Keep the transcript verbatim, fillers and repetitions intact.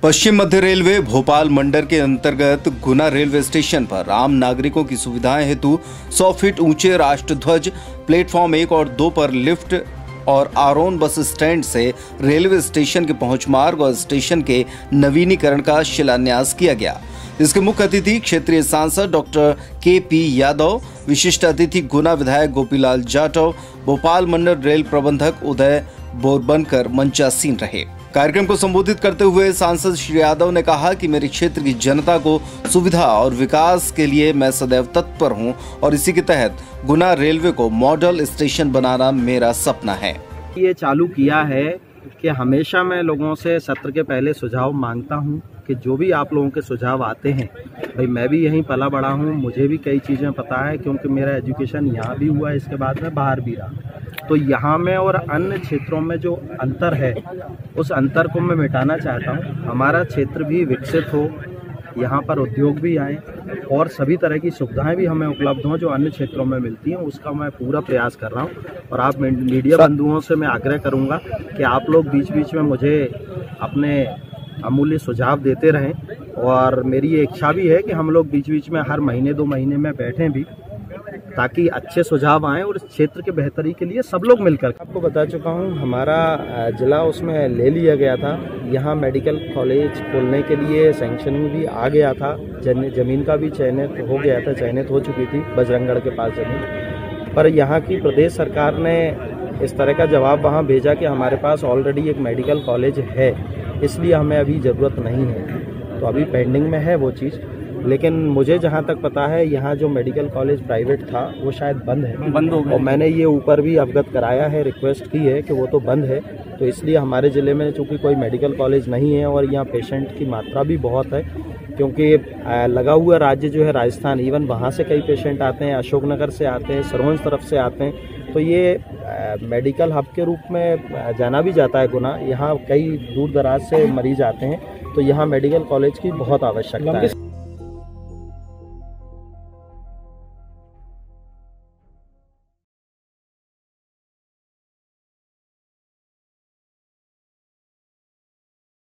पश्चिम मध्य railway Bhopal मंडल के अंतर्गत गुना railway station पर आम नागरिकों की सुविधाएं हेतु सौ फीट ऊंचे राष्ट्रध्वज, प्लेटफॉर्म एक और दो पर लिफ्ट और आरोन बस स्टैंड से रेलवे स्टेशन के पहुंच मार्ग और स्टेशन के नवीनीकरण का शिलान्यास किया गया। इसके मुख्य अतिथि क्षेत्रीय सांसद डॉक्टर के पी यादव, विशिष्ट अतिथि गुना विधायक गोपीलाल जाटव, भोपाल मंडल रेल प्रबंधक उदय बोरबनकर मंचासीन रहे। कार्यक्रम को संबोधित करते हुए सांसद श्री यादव ने कहा कि मेरे क्षेत्र की जनता को सुविधा और विकास के लिए मैं सदैव तत्पर हूं और इसी के तहत गुना रेलवे को मॉडल स्टेशन बनाना मेरा सपना है। ये चालू किया है कि हमेशा मैं लोगों से सत्र के पहले सुझाव मांगता हूं कि जो भी आप लोगों के सुझाव आते हैं, भाई मैं भी यहीं पला बड़ा हूं, मुझे भी कई चीज़ें पता है क्योंकि मेरा एजुकेशन यहाँ भी हुआ है, इसके बाद मैं बाहर भी रहा। तो यहाँ में और अन्य क्षेत्रों में जो अंतर है उस अंतर को मैं मिटाना चाहता हूँ। हमारा क्षेत्र भी विकसित हो, यहाँ पर उद्योग भी आए और सभी तरह की सुविधाएं भी हमें उपलब्ध हों जो अन्य क्षेत्रों में मिलती हैं, उसका मैं पूरा प्रयास कर रहा हूँ। और आप मीडिया बंधुओं से मैं आग्रह करूँगा कि आप लोग बीच बीच में मुझे अपने अमूल्य सुझाव देते रहें और मेरी ये इच्छा भी है कि हम लोग बीच बीच में हर महीने दो महीने में बैठें भी, ताकि अच्छे सुझाव आएँ और इस क्षेत्र के बेहतरी के लिए सब लोग मिलकर। आपको बता चुका हूँ, हमारा जिला उसमें ले लिया गया था। यहाँ मेडिकल कॉलेज खोलने के लिए सैंक्शनिंग भी आ गया था, जमीन का भी चयनित हो गया था, चयनित हो चुकी थी बजरंगगढ़ के पास जमीन। पर यहाँ की प्रदेश सरकार ने इस तरह का जवाब वहाँ भेजा कि हमारे पास ऑलरेडी एक मेडिकल कॉलेज है, इसलिए हमें अभी ज़रूरत नहीं है। तो अभी पेंडिंग में है वो चीज़। लेकिन मुझे जहाँ तक पता है, यहाँ जो मेडिकल कॉलेज प्राइवेट था वो शायद बंद है, बंद हो गया। और मैंने ये ऊपर भी अवगत कराया है, रिक्वेस्ट की है कि वो तो बंद है। तो इसलिए हमारे ज़िले में चूँकि कोई मेडिकल कॉलेज नहीं है और यहाँ पेशेंट की मात्रा भी बहुत है, क्योंकि लगा हुआ राज्य जो है राजस्थान, इवन वहाँ से कई पेशेंट आते हैं, अशोकनगर से आते हैं, सरवंश तरफ से आते हैं। तो ये मेडिकल हब के रूप में जाना भी जाता है गुना। यहाँ कई दूर दराज से मरीज आते हैं, तो यहाँ मेडिकल कॉलेज की बहुत आवश्यकता है।